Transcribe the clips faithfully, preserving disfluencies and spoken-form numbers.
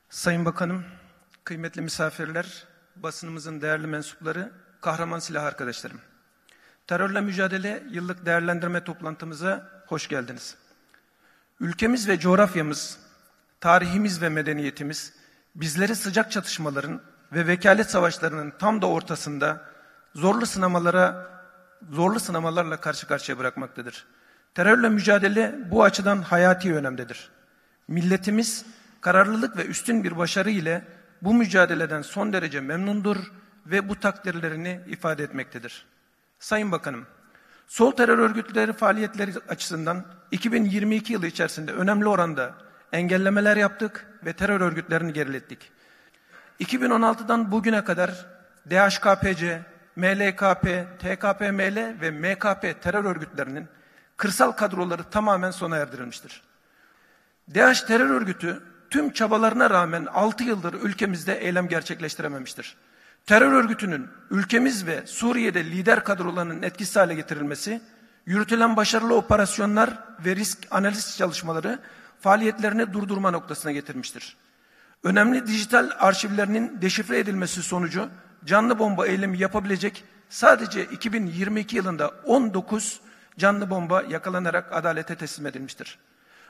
Sayın Bakanım, kıymetli misafirler, basınımızın değerli mensupları, kahraman silah arkadaşlarım. Terörle mücadele yıllık değerlendirme toplantımıza hoş geldiniz. Ülkemiz ve coğrafyamız, tarihimiz ve medeniyetimiz bizleri sıcak çatışmaların ve vekalet savaşlarının tam da ortasında zorlu sınamalara, zorlu sınamalarla karşı karşıya bırakmaktadır. Terörle mücadele bu açıdan hayati önemdedir. Milletimiz kararlılık ve üstün bir başarı ile bu mücadeleden son derece memnundur ve bu takdirlerini ifade etmektedir. Sayın Bakanım, sol terör örgütleri faaliyetleri açısından iki bin yirmi iki yılı içerisinde önemli oranda engellemeler yaptık ve terör örgütlerini gerilettik. iki bin on altıdan bugüne kadar D H K P C, M L K P, T K P M L ve M K P terör örgütlerinin kırsal kadroları tamamen sona erdirilmiştir. D H terör örgütü tüm çabalarına rağmen altı yıldır ülkemizde eylem gerçekleştirememiştir. Terör örgütünün ülkemiz ve Suriye'de lider kadrolarının etkisiz hale getirilmesi, yürütülen başarılı operasyonlar ve risk analiz çalışmaları faaliyetlerini durdurma noktasına getirmiştir. Önemli dijital arşivlerinin deşifre edilmesi sonucu canlı bomba eylemi yapabilecek sadece iki bin yirmi iki yılında on dokuz canlı bomba yakalanarak adalete teslim edilmiştir.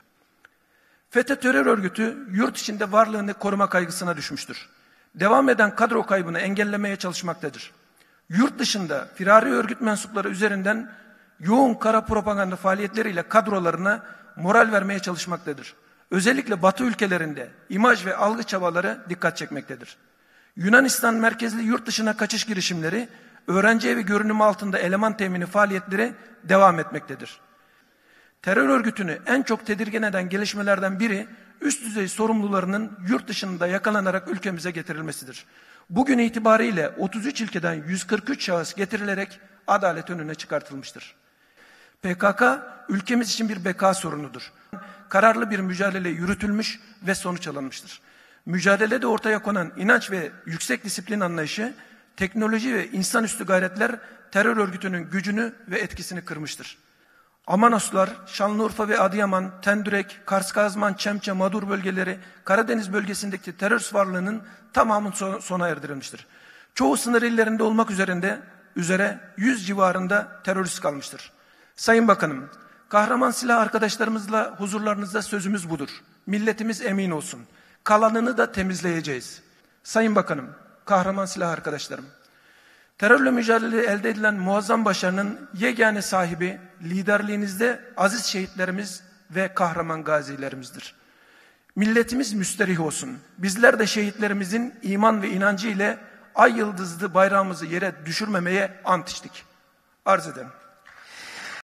FETÖ terör örgütü yurt içinde varlığını koruma kaygısına düşmüştür. Devam eden kadro kaybını engellemeye çalışmaktadır. Yurt dışında firari örgüt mensupları üzerinden yoğun kara propaganda faaliyetleriyle kadrolarına moral vermeye çalışmaktadır. Özellikle Batı ülkelerinde imaj ve algı çabaları dikkat çekmektedir. Yunanistan merkezli yurt dışına kaçış girişimleri, öğrenci evi görünümü altında eleman temini faaliyetleri devam etmektedir. Terör örgütünü en çok tedirgin eden gelişmelerden biri üst düzey sorumlularının yurt dışında yakalanarak ülkemize getirilmesidir. Bugün itibariyle otuz üç ilkeden yüz kırk üç şahıs getirilerek adalet önüne çıkartılmıştır. P K K ülkemiz için bir beka sorunudur. Kararlı bir mücadele yürütülmüş ve sonuç alınmıştır. Mücadelede ortaya konan inanç ve yüksek disiplin anlayışı, teknoloji ve insanüstü gayretler terör örgütünün gücünü ve etkisini kırmıştır. Amanoslar, Şanlıurfa ve Adıyaman, Tendürek, Kars, Kazman, Çemçe, Madur bölgeleri, Karadeniz bölgesindeki terör varlığının tamamı sona erdirilmiştir. Çoğu sınır illerinde olmak üzerinde, üzere yüz civarında terörist kalmıştır. Sayın Bakanım, kahraman silah arkadaşlarımızla huzurlarınızda sözümüz budur. Milletimiz emin olsun. Kalanını da temizleyeceğiz. Sayın Bakanım, kahraman silah arkadaşlarım, terörle mücadele elde edilen muazzam başarının yegane sahibi liderliğinizde aziz şehitlerimiz ve kahraman gazilerimizdir. Milletimiz müsterih olsun. Bizler de şehitlerimizin iman ve inancı ile ay yıldızlı bayrağımızı yere düşürmemeye ant içtik. Arz ederim.